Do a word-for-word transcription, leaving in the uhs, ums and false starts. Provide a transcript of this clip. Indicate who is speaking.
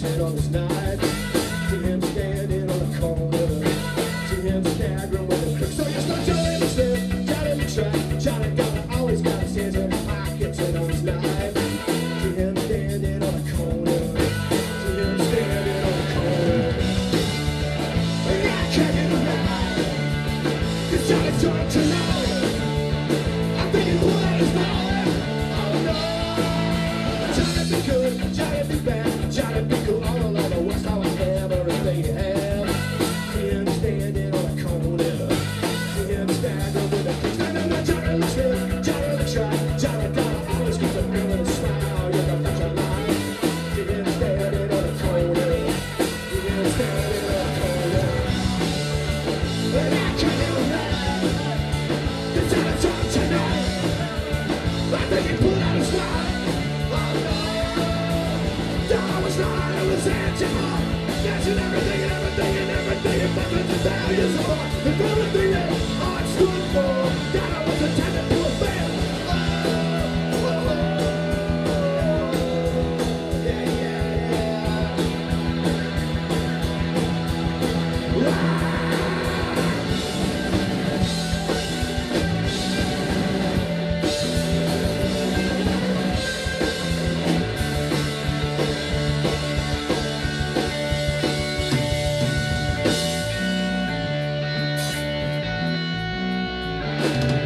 Speaker 1: dancing on his night. See him standing on the corner. See him staggering with a crook. So you start Johnny the Smith, Johnny the Track. Johnny got always got his hands in his pockets and on his knife. See him standing on the corner. See him standing on the corner. And I can't get around, 'cause Johnny's drunk tonight. I think he pulled out his knife. Oh no. Johnny be good, Johnny be bad, Johnny be cool. All along the West, how I have everything you have. See him standing on the corner. See him standing with a kick. Standing there, Johnny the Smith, Johnny the Track. Johnny got always keeps a grin and a smile. You're the bunch of lies. See him standing on the corner. See him standing on the corner. And I can't get around, 'cause Johnny's drunk tonight. I think he pulled out his knife. Oh no. That was not, it was Angela. Dancing everything and everything and everything. And nothing to values of art. And everything that art stood for. That I was intended to offend. Oh, oh, oh. Yeah, yeah, yeah. Ah. Thank you.